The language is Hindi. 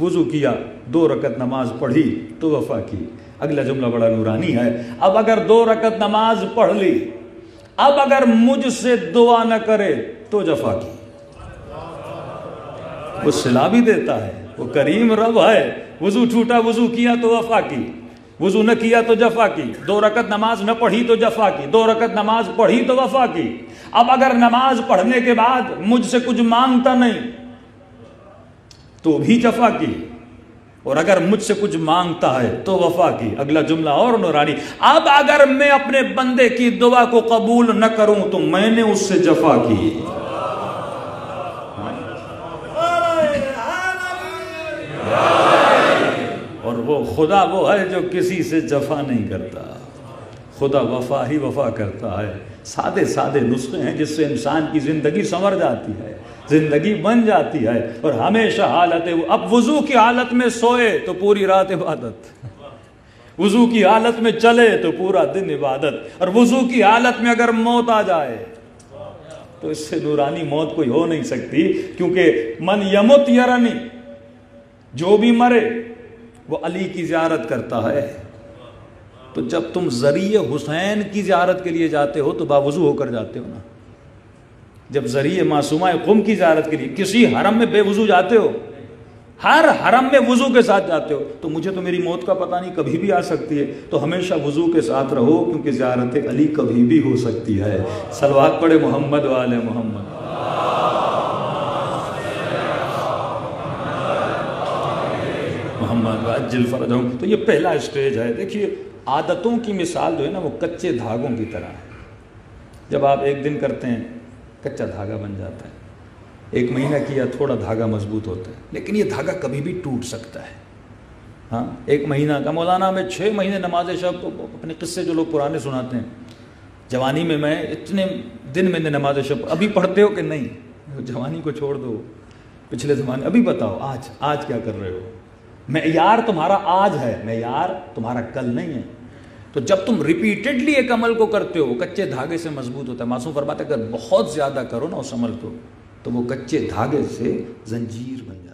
वुज़ू किया, 2 रकत नमाज पढ़ी तो वफ़ा की। अगला जुमला बड़ा नूरानी है। अब अगर 2 रकत नमाज पढ़ ली, अब अगर मुझसे दुआ न करे तो जफा की। वो सिला भी देता है, वो करीम रब है। वुज़ू छूटा, वुज़ू किया तो वफ़ा की, वुज़ू न किया तो जफा की, 2 रकत नमाज न पढ़ी तो जफा की, 2 रकत नमाज पढ़ी तो वफ़ा की। अब अगर नमाज पढ़ने के बाद मुझसे कुछ मांगता नहीं तो भी जफा की, और अगर मुझसे कुछ मांगता है तो वफा की। अगला जुमला और नूरानी। अब अगर मैं अपने बंदे की दुआ को कबूल न करूं तो मैंने उससे जफा की। और वो खुदा वो है जो किसी से जफा नहीं करता। खुदा वफा ही वफा करता है। सादे सादे नुस्खे हैं जिससे इंसान की ज़िंदगी संवर जाती है, ज़िंदगी बन जाती है। और हमेशा हालत है, अब वुज़ू की हालत में सोए तो पूरी रात इबादत, वुज़ू की हालत में चले तो पूरा दिन इबादत, और वुज़ू की हालत में अगर मौत आ जाए तो इससे नूरानी मौत कोई हो नहीं सकती। क्योंकि मन यमुत यरनी, जो भी मरे वो अली की ज़ियारत करता है। तो जब तुम ज़रिए हुसैन की ज़ियारत के लिए जाते हो तो बावुज़ू होकर जाते हो ना। जब ज़रिए मासूमा क़ुम की ज़ियारत के लिए किसी हरम में बेवुज़ू जाते हो, हर हरम में वुज़ू के साथ जाते हो, तो मुझे तो मेरी मौत का पता नहीं, कभी भी आ सकती है। तो हमेशा वुज़ू के साथ रहो, क्योंकि ज़ियारत अली कभी भी हो सकती है। सलवात पढ़े मोहम्मद वाले मोहम्मद। मोहम्मद अज्जिल फरजहुम। तो ये पहला स्टेज है। देखिए, आदतों की मिसाल जो है ना, वो कच्चे धागों की तरह है। जब आप एक दिन करते हैं कच्चा धागा बन जाता है, 1 महीना किया थोड़ा धागा मजबूत होता है, लेकिन ये धागा कभी भी टूट सकता है। हाँ, 1 महीना का, मौलाना में 6 महीने नमाज शब, तो अपने किस्से जो लोग पुराने सुनाते हैं, जवानी में मैं इतने दिन मैंने नमाज शब, अभी पढ़ते हो कि नहीं? जवानी को छोड़ दो, पिछले ज़माने, अभी बताओ आज क्या कर रहे हो? मेयार तुम्हारा आज है, मेयार तुम्हारा कल नहीं है। तो जब तुम रिपीटेडली एक अमल को करते हो, वो कच्चे धागे से मजबूत होता है। मासूम फरमाते हैं अगर बहुत ज़्यादा करो ना उस अमल को, तो वो कच्चे धागे से जंजीर बन जाता है।